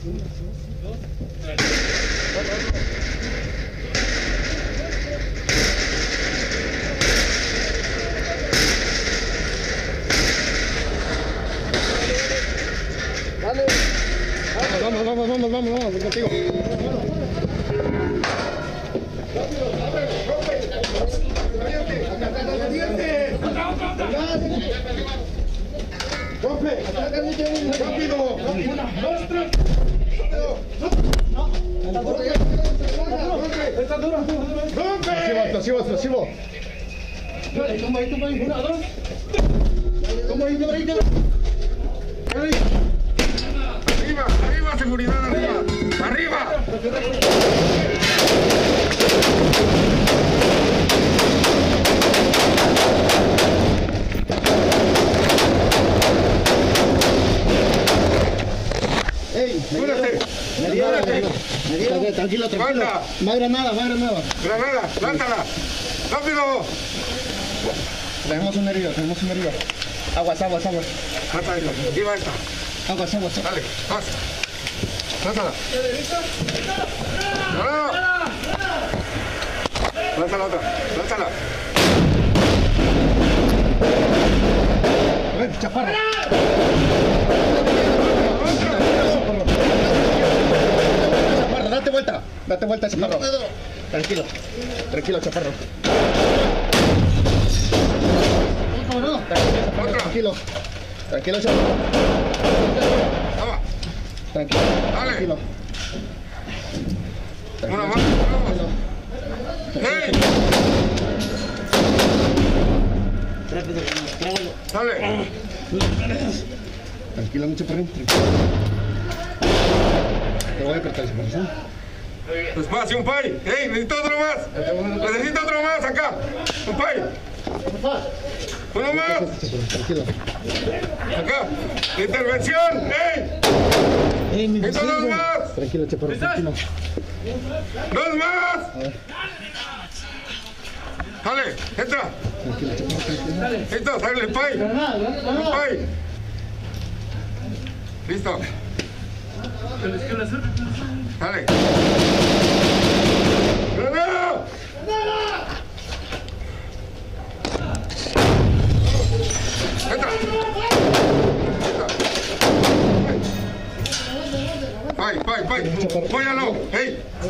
Vamos, contigo. ¡Rompe! ¡Rápido! ¡Rompe! Explosivo. Toma ahí. Una, dos. Toma ahí. Arriba, seguridad, arriba. ¡Ey! ¡Súbete! Tranquilo. Más granada. Granada, lántala. ¡Rápido! Tenemos una herida. Aguas. Mata esta. Viva esta. Aguas. Dale, vas. Lánzala. ¡No! Lánzala otra. Lánzala. Ven, chaparro. Chaparro, date vuelta, chaparro. Tranquilo, chaparro. Tranquilo, chaparro. Tranquilo. Dale. Una más. ¡Hey! Dale. Tranquilo, mucho perrín. Te voy a apretar ese corazón. Despacio, un pay. ¡Hey! Necesito otro más acá. Un pay. Uno más. Tranquilo. Acá. Intervención. ¡Hey! Necesito dos más. Tranquilo, chaparro. ¡Dos más! Dale, entra. Tranquilo, chaparro. Listo, dale el pay. Un pay. Listo. Dale. ¡Granada! Entra. Pay. Póyalo. Hey.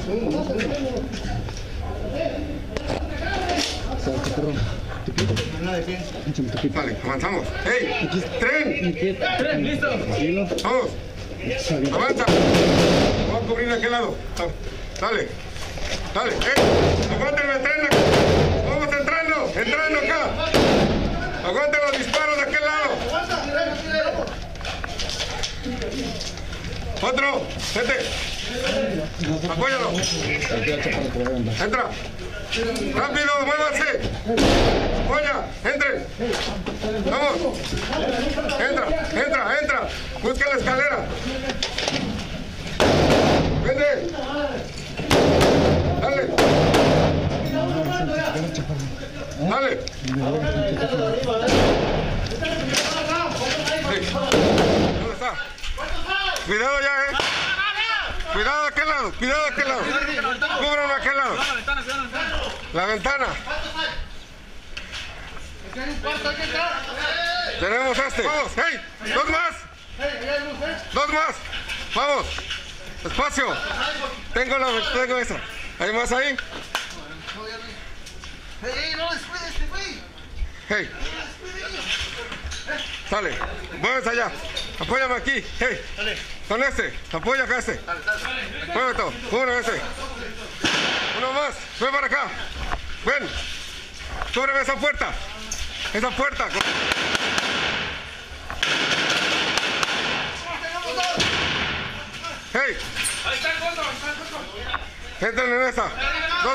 Vale, avanzamos. Hey, tren, listo. Vamos. Avanza. Vamos a cubrir de aquel lado. Dale. Aguanten el tren acá. Vamos entrando acá. Aguanten los disparos de aquel lado. Otro, vete. Apóyalo. Entra. Rápido, muévanse. Apoya, entren. Vamos. Entra. Busca la escalera. Vete. Dale. ¿Dónde está? Cuidado ya, Cuidado de aquel lado. Cúbranlo de aquel lado. La ventana. Tenemos este. Vamos, hey, dos más. Vamos. Espacio. Tengo esa. ¿Hay más ahí? Hey. Sale. Muévete allá. Apóyame aquí. Hey. Con este. Apoya acá este. Muévete todo. Uno ese. Uno más. Ven para acá. Ven. Cúbreme esa puerta. Hey. Entren en esa. Dos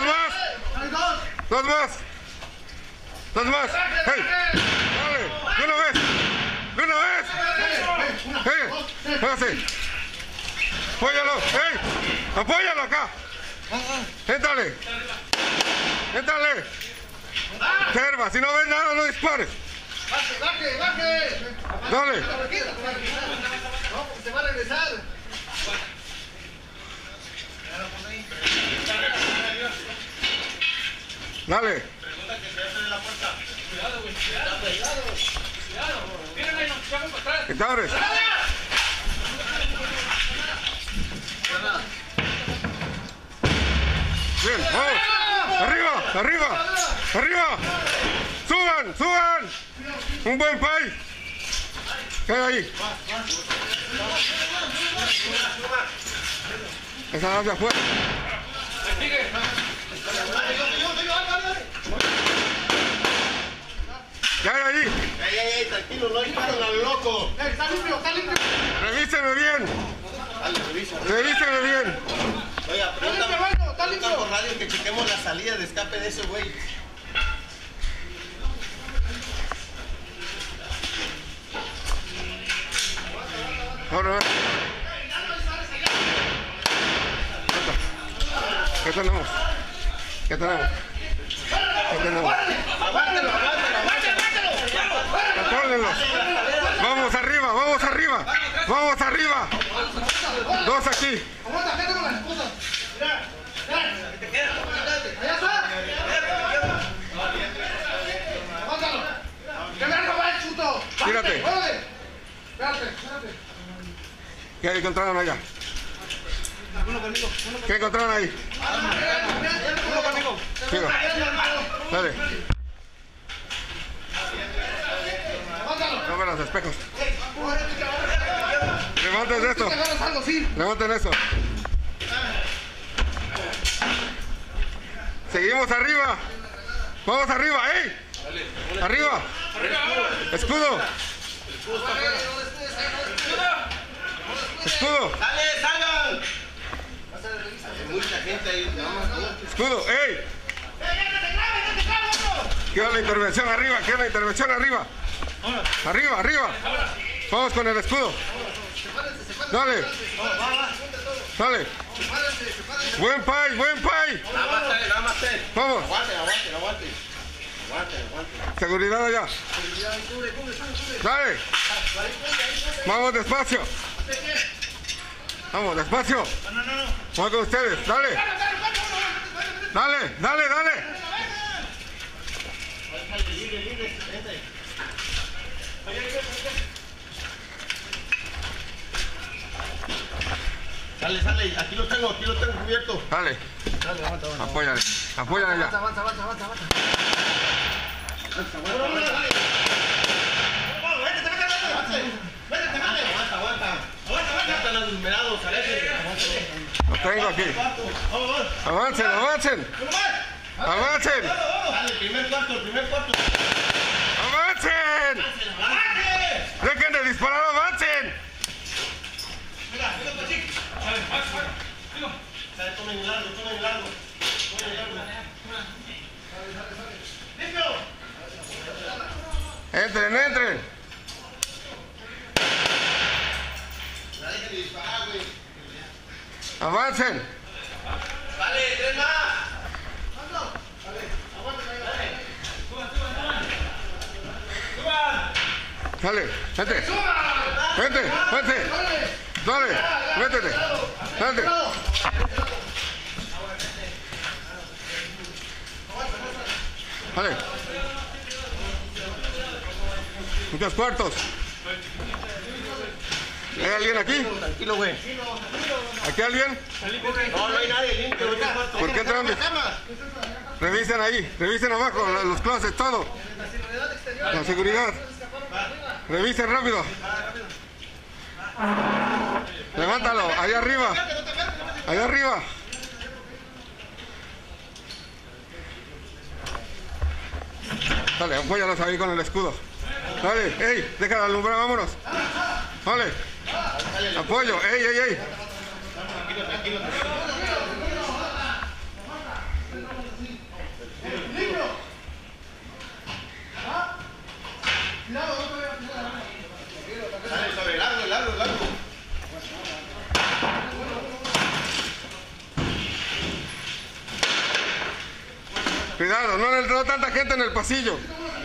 más. Hey. Dale. De una vez. Hey. Hágase. Apóyalo. Hey. Apóyalo acá. Éntrale. Observa. Si no ves nada, no dispares. Baje. Dale. Se va a regresar. Dale. Pregunta que se abre la puerta. Cuidado, güey. Cuidado. Mírenme, nos echamos para atrás. ¿Qué te abres? Bien, vamos. Arriba, arriba, arriba. Suban, suban. Un buen pay. ¿Qué hay ahí? Esa la hacia afuera. ¿Qué hay ahí? Ey, tranquilo, no disparan al loco. Está limpio, está limpio. Revíseme bien. Dale, revisa. Revíseme bien. Oiga, pregunta por radio que chequemos la salida de escape de ese güey. Ahora. ¿Qué tenemos? ¿Qué tenemos? ¿Qué tenemos? Aguántalo. Contróllenlos. Vamos arriba, vamos arriba. Vamos arriba. Dos aquí. Aguanta, acá tengo las esposas. Mira. Allá está. Aguántalo. Que me roba el chuto. Tírate. Espérate. ¿Qué encontraron allá? ¿Qué encontraron ahí? Uno conmigo. Sigo. Dale. No vean los espejos. Levanten esto. Levanten eso. Seguimos arriba. Vamos arriba, ¡ey! Arriba. Escudo. Escudo. ¡Dale, salgan! Hay mucha gente ahí, nada más tú. Escudo, ¡ey! Quiero la intervención arriba, quiero la intervención arriba. Arriba, arriba. Vamos con el escudo. Dale. Dale. Buen pay, buen pay. Nada más. Vamos. Aguante. Seguridad allá. Dale. Vamos despacio. Vamos despacio. Vamos con ustedes. Dale. Dale. Sale, aquí lo tengo cubierto. Dale. Apóyale allá. Avanza. Aguanta. Ya están los numerados, Los tengo aquí. Avancen. Dale, primer cuarto. ¡Avancen! ¡Dejen de disparar, avancen! Tomen largo. Entren. Ya dejen de disparar, güey. Avancen. Vale, 3 más. Dale, vente. Dale, métete. Dale. Dale. Muchos cuartos. ¿Hay alguien aquí? Tranquilo, güey. ¿Aquí alguien? No hay nadie limpio. ¿Por qué entran? Revisen ahí, revisen abajo los closets, todo. La seguridad. Revisen rápido. Levántalo, allá arriba. Dale, apóyalos ahí con el escudo. Dale, ey, deja de alumbrar, vámonos. Vale. Apoyo, ey. Tranquilo. Dale, sobre largo. Cuidado, no tanta gente en el pasillo.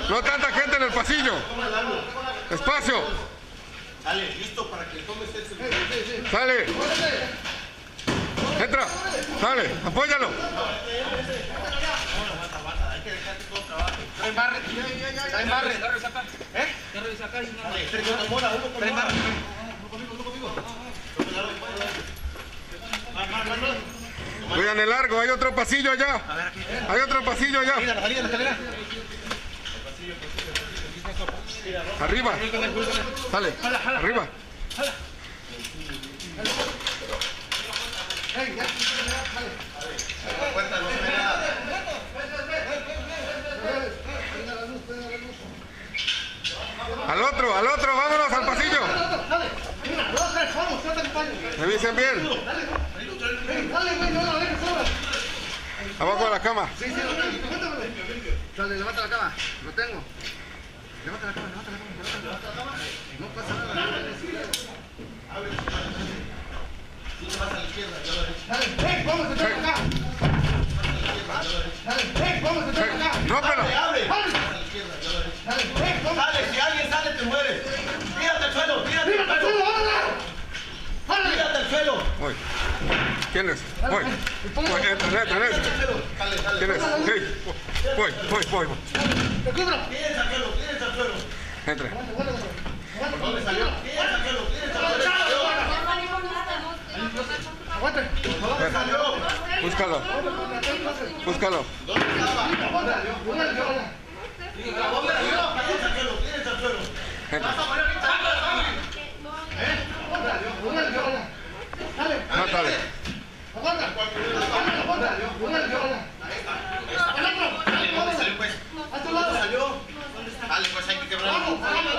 Espacio. Dale, listo para que tomes el Sale. Entra. Dale, apóyalo. que dejarte todo trabajo. Traen barre. Traen barre. ¿Eh? Traen barre. Uno conmigo. Voy en el largo, hay otro pasillo allá. Hay otro pasillo allá. Salida, la escalera. Arriba. Sale. Arriba. Al otro, vámonos al pasillo. Revisen bien. Abajo de la cama. Sí, lo tengo. Dale, levanta la cama. Lo tengo. Levanta la cama. No pasa nada. Pasa a la izquierda, yo lo he hecho. Dale, vamos a entrar acá. Dale, vamos a entrar acá. Rómpelo. Abre. Pasa a la izquierda, yo lo he hecho. Dale, si alguien sale te mueres. Tírate al suelo, tírate al suelo. Tírate al suelo. Voy. ¿Quién es? Voy. Entra. ¿Quién es? Sí. Voy. Te cubro. Tírate al suelo. Entra. ¿Dónde salió? Tírate al suelo. Aguante. ¿Dónde salió? Búscalo. ¿Dónde salió? Entra. Mátale. Dale, pues hay que quebrarlo.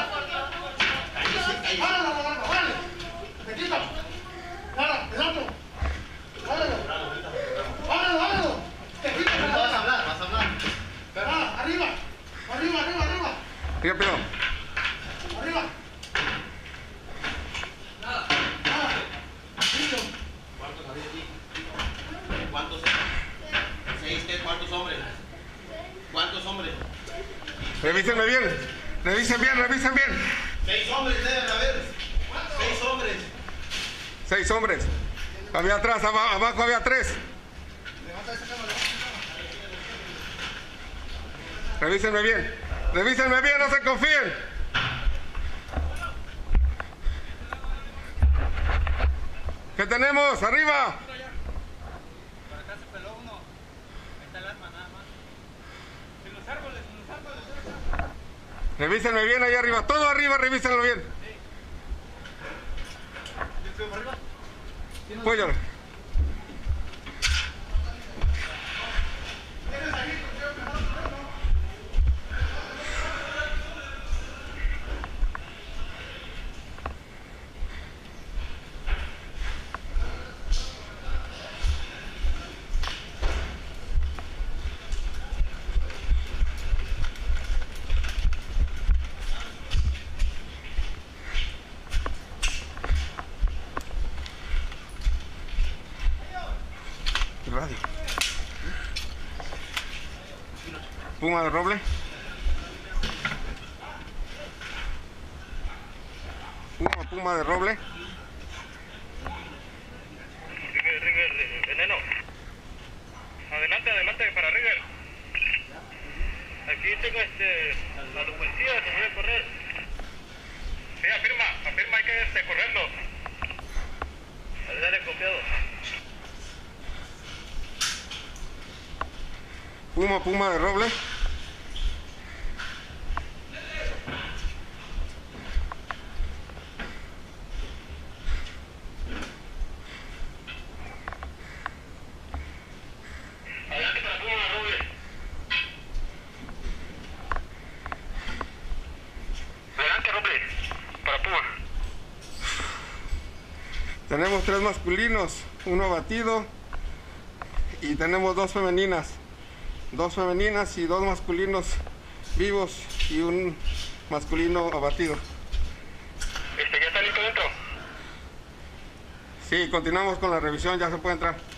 Vas a hablar. Arriba. Rápido. Arriba. ¿Cuántos? ¿Cuántos hombres? Revísenme bien. Revisen bien. 6 hombres deben haber. 6 hombres. 6 hombres. Había atrás, abajo había 3. Revísenme bien, no se confíen. ¿Qué tenemos? ¡Arriba! Por acá se peló uno. Ahí está el arma nada más. En los árboles. Revísenme bien ahí arriba, todo arriba, revísenlo bien. Póyalo. Radio. Puma de roble. Puma de roble. Rigger, veneno. Adelante para Rigger. Aquí tengo a los policías, se voy a correr. Sí, afirma, hay que correrlo. Dale, confiado. Puma de roble. Adelante para Puma de roble. Adelante roble, para Puma. Tenemos 3 masculinos, 1 abatido y tenemos 2 femeninas. 2 femeninas y 2 masculinos vivos y un masculino abatido. ¿Ya está listo dentro? Sí, continuamos con la revisión, ya se puede entrar.